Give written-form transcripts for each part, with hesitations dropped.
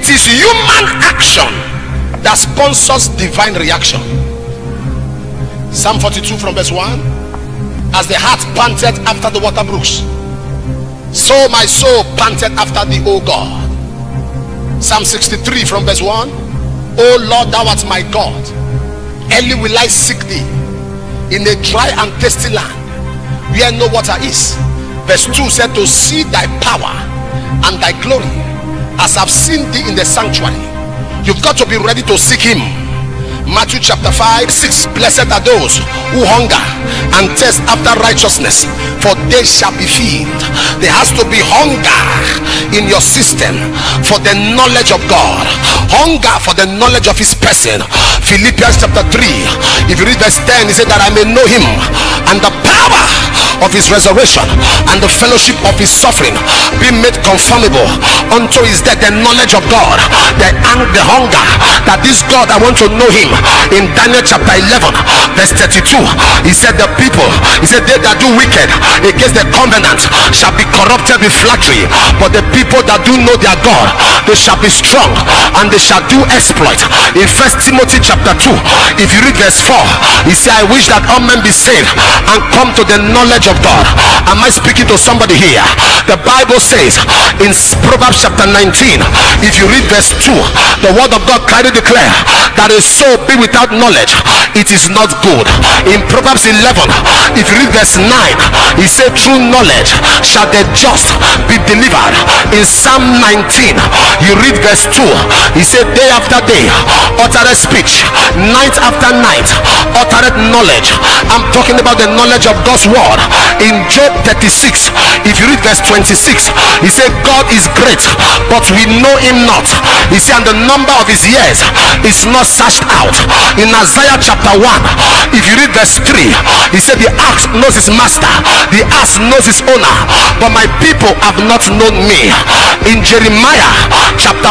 It is human action that sponsors divine reaction. Psalm 42 from verse 1. As the hart panted after the water brooks, so my soul panted after thee, O God. Psalm 63 from verse 1. O Lord, thou art my God, early will I seek thee in a dry and thirsty land where no water is. Verse 2 said, to see thy power and thy glory as I've seen thee in the sanctuary. You've got to be ready to seek him. Matthew chapter 5, 6. Blessed are those who hunger and thirst after righteousness, for they shall be filled. There has to be hunger in your system for the knowledge of God, hunger for the knowledge of his person. Philippians chapter 3, if you read verse 10, he said that I may know him and the power of his resurrection and the fellowship of his suffering, be made conformable unto his death. The knowledge of God, the hunger that this God, I want to know him. In Daniel chapter 11 verse 32, he said the people, he said they that do wicked against the covenant shall be corrupted with flattery, but the people that do know their God, they shall be strong and they shall do exploit. In 1 Timothy chapter 2, if you read verse 4, he said, I wish that all men be saved and come to the knowledge of God. Am I speaking to somebody here? The Bible says in Proverbs chapter 19, if you read verse 2, the word of God clearly declare that a soul be without knowledge, it is not good. In Proverbs 11, if you read verse 9, he said through knowledge shall the just be delivered. In Psalm 19, you read verse 2, he said day after day uttereth speech, night after night uttereth knowledge. I'm talking about the knowledge of God's word. In Job 36, if you read verse 26, he said God is great, but we know him not. He said and the number of his years is not searched out. In Isaiah chapter 1, if you read verse 3, he said the ox knows his master, the ass knows his owner, but my people have not known me. In Jeremiah chapter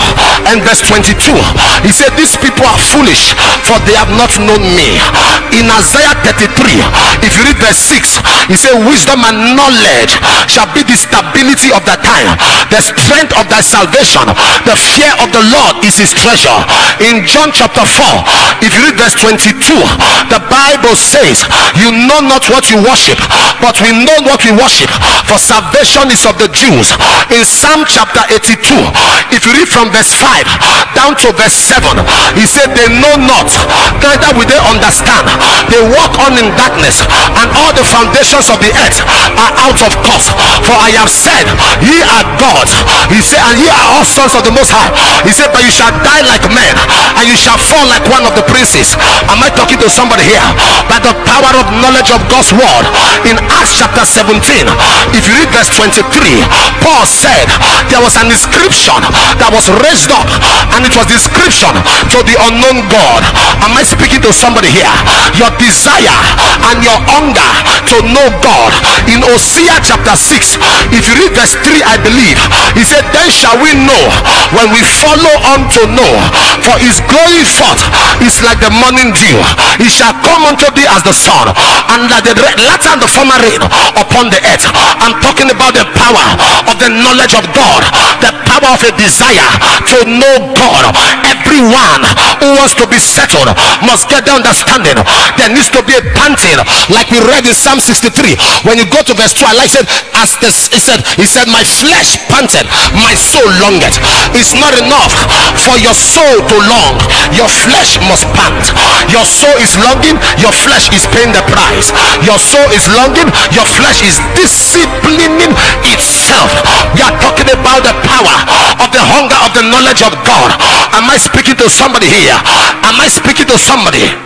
4 and verse 22, he said these people are foolish, for they have not known me. In Isaiah 33, if you read verse 6, he said wisdom and knowledge shall be the stability of the time, the strength of thy salvation, the fear of the Lord is his treasure. In John chapter 4, if you read verse 22, the Bible says you know not what you worship, but we know what we worship, for salvation is of the Jews. In Psalm chapter 82, if you read from verse 5 down to verse 7, he said they know not, neither will they understand. They walk on in darkness, and all the foundations of the earth are out of course. For I have said ye are gods, he said, and ye are all sons of the Most High. He said but you shall die like men, and you shall fall like one of the princes. Am I talking to somebody here? By the power of knowledge of God's word. In Acts chapter 17, if you read verse 23, Paul said there was an inscription that was raised up, and it was the inscription to the unknown God. Am I speaking to somebody here? Your desire and your hunger to know God. In Hosea chapter 6, if you read verse 3, I believe, he said then shall we know when we follow on to know, for his going forth is like the morning dew, he shall come unto thee as the sun, and like the latter and the former rain upon the earth. I'm talking about the power of the knowledge of God, the power of a desire to know God. Everyone who wants to be settled must get the understanding. There needs to be a panting, like we read in Psalm 63. When you go to verse 2, I like said, as this, he said my flesh panted, my soul longeth. It's not enough for your soul to long, your flesh must pant. Your soul is longing, your flesh is paying the price. Your soul is longing, your flesh is disciplining itself. We are talking about the power of the hunger of the knowledge of God. Am I speaking to somebody here? Am I speaking to somebody?